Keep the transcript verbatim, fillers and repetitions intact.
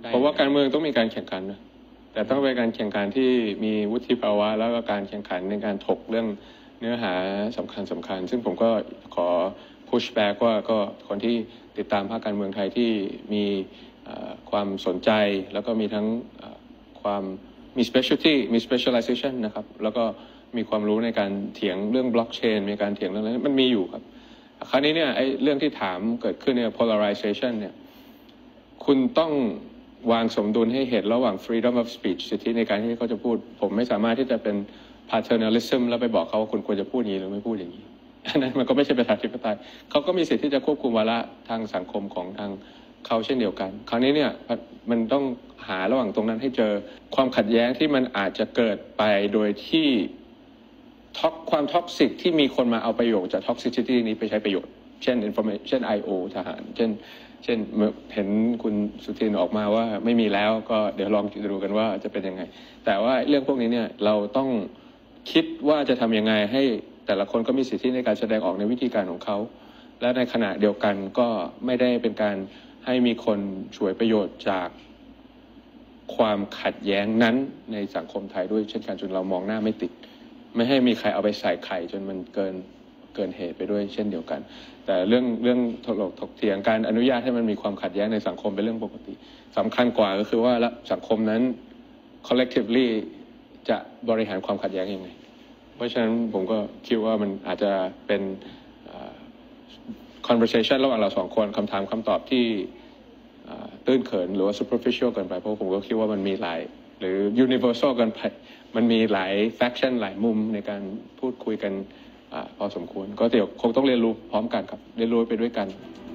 เพราะว่าการเมืองต้องมีการแข่งขันนะแต่ต้องเป็นการแข่งขันที่มีวุฒิภาวะแล้วก็การแข่งขันในการถกเรื่องเนื้อหาสำคัญสำคัญซึ่งผมก็ขอ push back ว่าก็คนที่ติดตามภาคการเมืองไทยที่มีความสนใจแล้วก็มีทั้งความมี specialty มี specialization นะครับแล้วก็มีความรู้ในการเถียงเรื่อง blockchain มีการเถียงเรื่องอะไรมันมีอยู่ครับคราวนี้เนี่ยไอ้เรื่องที่ถามเกิดขึ้นเนี่ย polarization เนี่ยคุณต้องวางสมดุลให้เห็นระหว่าง freedom of speech สิทธิในการที่เขาจะพูดผมไม่สามารถที่จะเป็น paternalism แล้วไปบอกเขาว่าคุณควรจะพูดอย่างนี้หรือไม่พูดอย่างนี้อันนั้นมันก็ไม่ใช่ประชาธิปไตยเขาก็มีสิทธิที่จะควบคุมวาระทางสังคมของทางเขาเช่นเดียวกันคราวนี้เนี่ยมันต้องหาระหว่างตรงนั้นให้เจอความขัดแย้งที่มันอาจจะเกิดไปโดยที่ท็อกความท็อกซิกที่มีคนมาเอาประโยชน์จากท็อกซิซิตี้นี้ไปใช้ประโยชน์เช่น information เช่น ไอ โอ ทหารเช่นเช่นเห็นคุณสุทินออกมาว่าไม่มีแล้วก็เดี๋ยวลองดูกันว่าจะเป็นยังไงแต่ว่าเรื่องพวกนี้เนี่ยเราต้องคิดว่าจะทำยังไงให้แต่ละคนก็มีสิทธิในการแสดงออกในวิธีการของเขาและในขณะเดียวกันก็ไม่ได้เป็นการให้มีคนฉวยประโยชน์จากความขัดแย้งนั้นในสังคมไทยด้วยเช่นกันจนเรามองหน้าไม่ติดไม่ให้มีใครเอาไปใส่ไข่จนมันเกินเกินเหตุไปด้วยเช่นเดียวกันแต่เรื่องเรื่องถกถกเถียงการอนุญาตให้มันมีความขัดแย้งในสังคมเป็นเรื่องปกติสำคัญกว่าก็คือว่าสังคมนั้น collectively จะบริหารความขัดแย้งยังไงเพราะฉะนั้นผมก็คิดว่ามันอาจจะเป็น conversation ระหว่างเราสองคนคำถามคำตอบที่ตื้นเขินหรือว่า superficial เกินไปเพราะผมก็คิดว่ามันมีหลายหรือ universal เกินไปมันมีหลาย faction หลายมุมในการพูดคุยกันพอสมควรก็เดี๋ยวคงต้องเรียนรู้พร้อมกันครับเรียนรู้ไปด้วยกัน